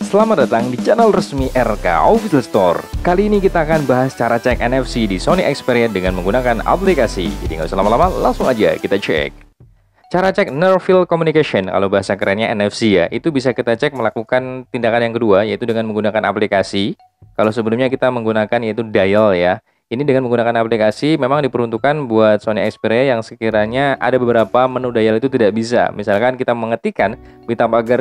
Selamat datang di channel resmi RK Official Store. Kali ini kita akan bahas cara cek NFC di Sony Xperia dengan menggunakan aplikasi. Jadi nggak usah lama-lama, langsung aja kita cek. Cara cek Near Field Communication, kalau bahasa kerennya NFC ya, itu bisa kita cek melakukan tindakan yang kedua, yaitu dengan menggunakan aplikasi. Kalau sebelumnya kita menggunakan yaitu dial ya. Ini dengan menggunakan aplikasi memang diperuntukkan buat Sony Xperia yang sekiranya ada beberapa menu dial itu tidak bisa. Misalkan kita mengetikkan bintang pagar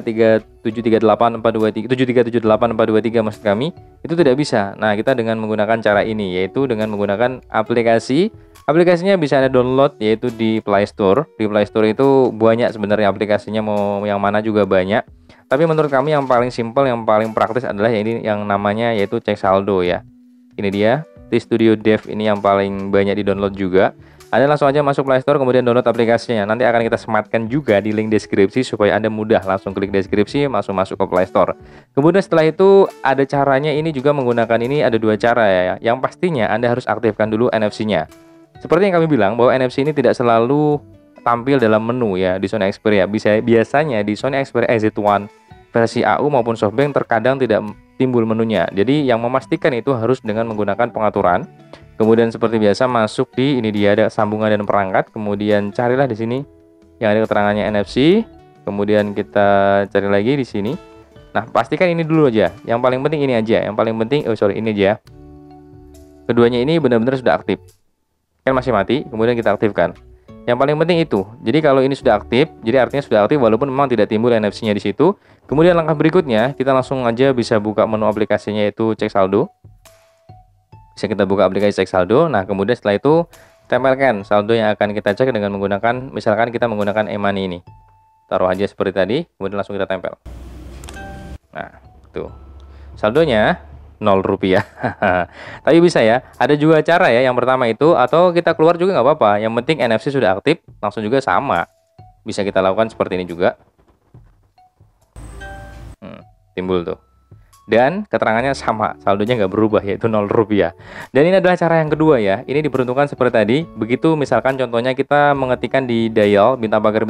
7784237378423 maksud kami, itu tidak bisa. Nah, kita dengan menggunakan cara ini, yaitu dengan menggunakan aplikasi. Aplikasinya bisa Anda download yaitu di Play Store. Di Play Store itu banyak sebenarnya aplikasinya, mau yang mana juga banyak. Tapi menurut kami yang paling simpel, yang paling praktis adalah ini yang namanya yaitu cek saldo ya. Ini dia. Di Studio Dev ini yang paling banyak di-download juga. Anda langsung aja masuk Play Store, kemudian download aplikasinya. Nanti akan kita sematkan juga di link deskripsi supaya Anda mudah langsung klik deskripsi, masuk ke Play Store. Kemudian setelah itu ada caranya, ini juga menggunakan ini ada dua cara ya. Yang pastinya Anda harus aktifkan dulu NFC-nya. Seperti yang kami bilang bahwa NFC ini tidak selalu tampil dalam menu ya di Sony Xperia. Biasanya di Sony Xperia Z1 versi AU maupun softbank terkadang tidak timbul menunya. Jadi yang memastikan itu harus dengan menggunakan pengaturan. Kemudian seperti biasa masuk di ini dia ada sambungan dan perangkat. Kemudian carilah di sini yang ada keterangannya NFC. Kemudian kita cari lagi di sini. Nah, pastikan ini dulu aja. Yang paling penting ini aja. Yang paling penting ini aja. Keduanya ini benar-benar sudah aktif. Kan masih mati, kemudian kita aktifkan. Yang paling penting itu. Jadi kalau ini sudah aktif, jadi artinya sudah aktif walaupun memang tidak timbul NFC-nya di situ. Kemudian langkah berikutnya, kita langsung aja bisa buka menu aplikasinya yaitu cek saldo. Bisa kita buka aplikasi cek saldo. Nah, kemudian setelah itu tempelkan saldo yang akan kita cek dengan menggunakan, misalkan kita menggunakan e-money ini. Taruh aja seperti tadi, kemudian langsung kita tempel. Nah, tuh. Saldonya 0 rupiah. Tapi bisa ya, ada juga cara ya. Yang pertama itu, atau kita keluar juga nggak apa-apa. Yang penting NFC sudah aktif, langsung juga sama. Bisa kita lakukan seperti ini juga. Timbul tuh. Dan keterangannya sama, saldonya nggak berubah yaitu 0 rupiah. Dan ini adalah cara yang kedua ya. Ini diperuntukkan seperti tadi. Begitu misalkan contohnya kita mengetikkan di dial bintang pagar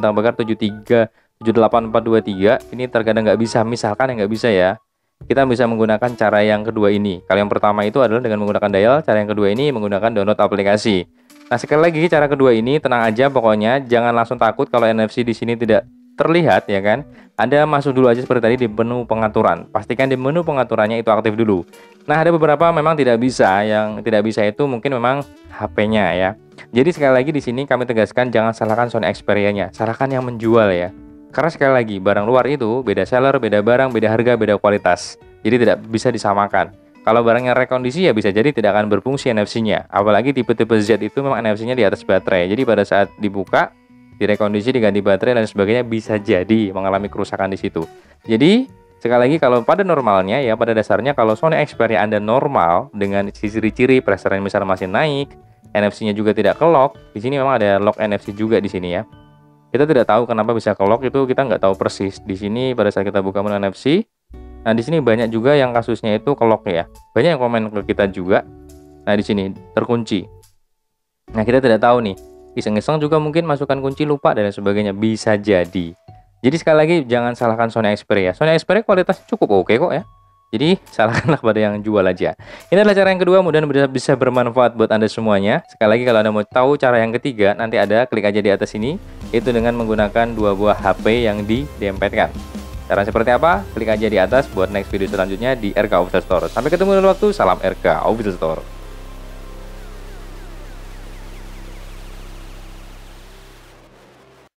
7378423. Ini terkadang nggak bisa, misalkan yang nggak bisa ya. Kita bisa menggunakan cara yang kedua ini. Kalau yang pertama itu adalah dengan menggunakan dial, cara yang kedua ini menggunakan download aplikasi. Nah, sekali lagi cara kedua ini tenang aja pokoknya, jangan langsung takut kalau NFC di sini tidak terlihat ya kan. Anda masuk dulu aja seperti tadi di menu pengaturan. Pastikan di menu pengaturannya itu aktif dulu. Nah, ada beberapa memang tidak bisa, yang tidak bisa itu mungkin memang HP-nya ya. Jadi sekali lagi di sini kami tegaskan jangan salahkan Sony Xperia-nya, salahkan yang menjual ya. Karena sekali lagi, barang luar itu beda seller, beda barang, beda harga, beda kualitas. Jadi tidak bisa disamakan. Kalau barang yang rekondisi ya bisa jadi tidak akan berfungsi NFC-nya. Apalagi tipe-tipe Z itu memang NFC-nya di atas baterai. Jadi pada saat dibuka, direkondisi, diganti baterai dan sebagainya bisa jadi mengalami kerusakan di situ. Jadi sekali lagi kalau pada normalnya ya, pada dasarnya kalau Sony Xperia Anda normal dengan ciri-ciri pressure misalnya masih naik, NFC-nya juga tidak ke-lock. Di sini memang ada lock NFC juga di sini ya. Kita tidak tahu kenapa bisa ke-lock, itu kita nggak tahu persis. Di sini pada saat kita buka menu NFC, nah di sini banyak juga yang kasusnya itu ke-lock ya. Banyak yang komen ke kita juga. Nah di sini terkunci. Nah kita tidak tahu nih. Iseng-iseng juga mungkin masukkan kunci lupa dan sebagainya, bisa jadi. Jadi sekali lagi jangan salahkan Sony Xperia. Sony Xperia kualitasnya cukup oke kok ya. Jadi salahkanlah pada yang jual aja. Ini adalah cara yang kedua, mudah-mudahan bisa bermanfaat buat Anda semuanya. Sekali lagi kalau Anda mau tahu cara yang ketiga, nanti ada klik aja di atas ini. Itu dengan menggunakan dua buah HP yang didempetkan. Cara seperti apa? Klik aja di atas buat next video selanjutnya di RK Official Store. Sampai ketemu di waktu, salam RK Official Store.